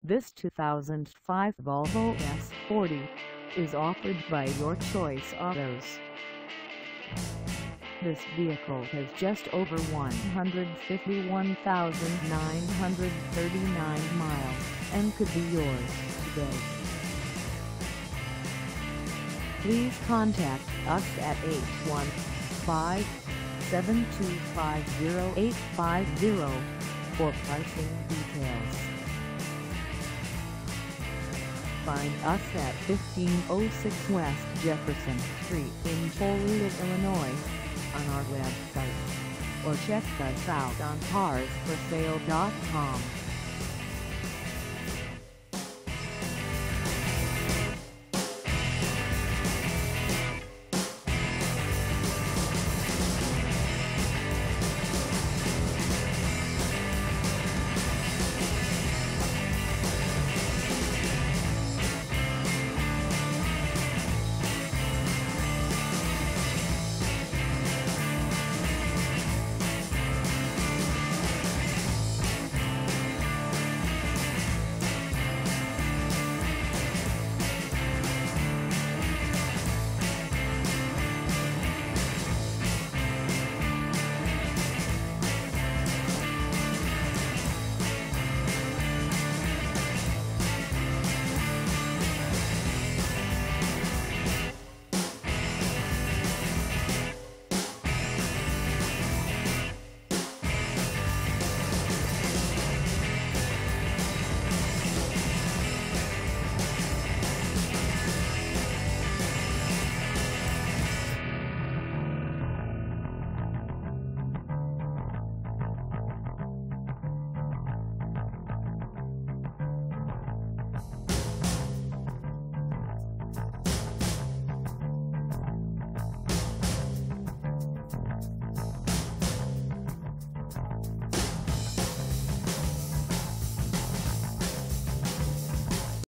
This 2005 Volvo S40 is offered by Your Choice Autos. This vehicle has just over 151,939 miles and could be yours today. Please contact us at 815-725-0850 for pricing details. Find us at 1506 West Jefferson Street in Toledo, Illinois, on our website, or check us out on carsforsale.com.